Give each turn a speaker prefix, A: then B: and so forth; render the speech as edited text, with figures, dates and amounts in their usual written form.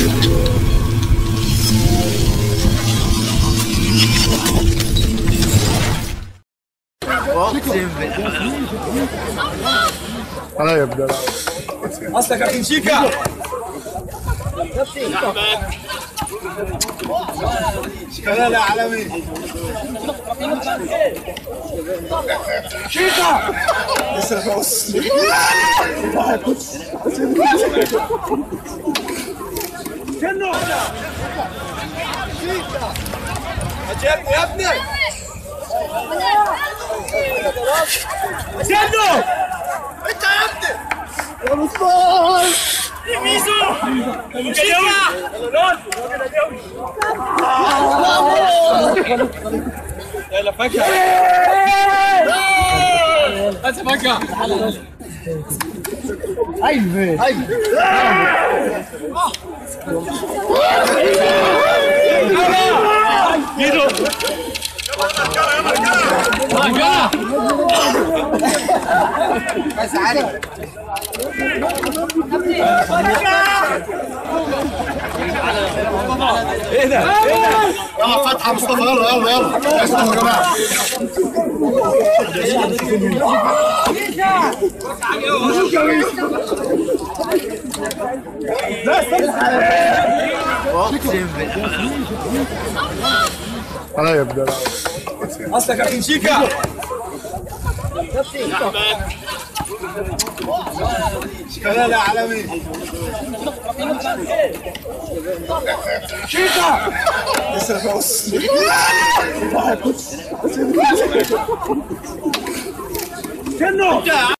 A: اقسم بالله
B: انا يبدا
C: اصلك يا شيكا لا لا عالمي شيكا لسه بص كنو اجيبني يا ابني كنو انت يا ابني يا مصطفى ميزو شيكا يلا فكر بس فكر
B: ايوه
C: ميزو بس علي ايه ده؟
B: يلا فتحه مصطفى يلا يلا يلا اسمعوا يا جماعه
A: اقسم بالله
B: انا يبدا
C: اصلك يا شيكا لا لا عالمي شيكا لسه بص كنو